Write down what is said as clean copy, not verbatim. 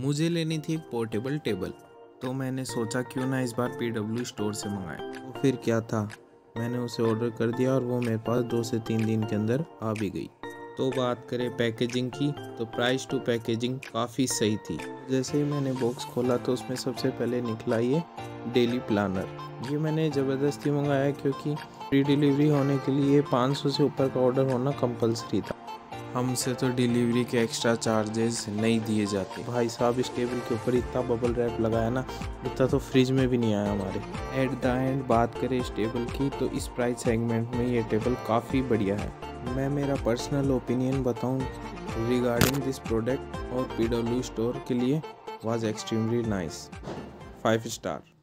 मुझे लेनी थी एक पोर्टेबल टेबल, तो मैंने सोचा क्यों ना इस बार पीडब्ल्यू स्टोर से मंगाए। तो फिर क्या था, मैंने उसे ऑर्डर कर दिया और वो मेरे पास 2 से 3 दिन के अंदर आ भी गई। तो बात करें पैकेजिंग की, तो प्राइस टू पैकेजिंग काफ़ी सही थी। जैसे ही मैंने बॉक्स खोला तो उसमें सबसे पहले निकला ये डेली प्लानर। ये मैंने ज़बरदस्ती मंगाया क्योंकि फ्री डिलीवरी होने के लिए 500 से ऊपर का ऑर्डर होना कंपलसरी था। हमसे तो डिलीवरी के एक्स्ट्रा चार्जेस नहीं दिए जाते। भाई साहब, इस टेबल के ऊपर इतना बबल रैप लगाया ना, इतना तो फ्रिज में भी नहीं आया हमारे। एट द एंड बात करें इस टेबल की, तो इस प्राइस सेगमेंट में ये टेबल काफ़ी बढ़िया है। मैं मेरा पर्सनल ओपिनियन बताऊं रिगार्डिंग दिस प्रोडक्ट और पीडब्ल्यू स्टोर के लिए वाज एक्सट्रीमली नाइस। 5 स्टार।